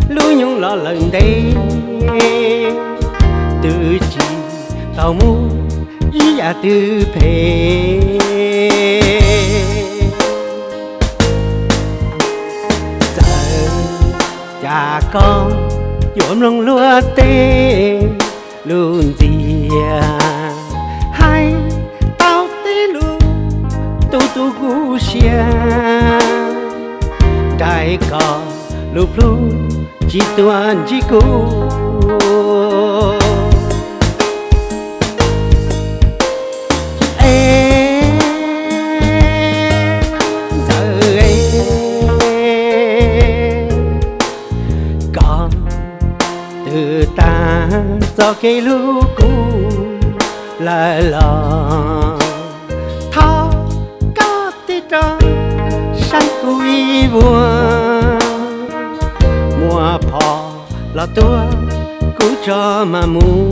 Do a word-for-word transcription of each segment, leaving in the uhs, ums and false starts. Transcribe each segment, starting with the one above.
lưu nhung lo lần đây từ chỉ tàu mu ý à từ phê giờ cha con dồn lòng lúa tê luôn dìa hai tao tê luôn tu tu gu xia đại cò lúc lúc chỉ tuan chỉ cô em giờ em còn từ ta do cái lũ cũ lại lòng thao có tí trò sáng cuối buồn mùa phò là tua cũ cho mà mu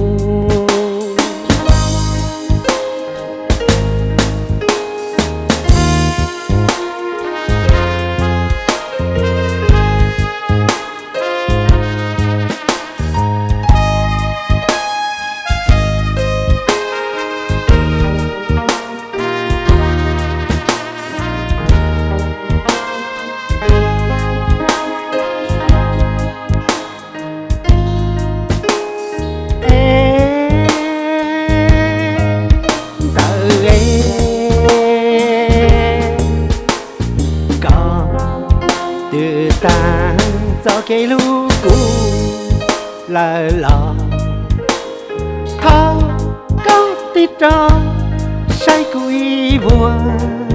từ ta do cái lũ cũ lại lò thao có tí trò say cuối buồn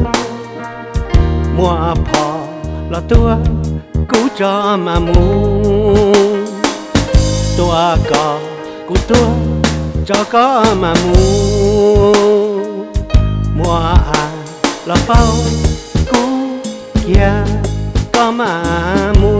mùa phò là tua cũ cho mà mu tua cò cũ tua cho có mà mu mùa à là bao cũ kia có mà mu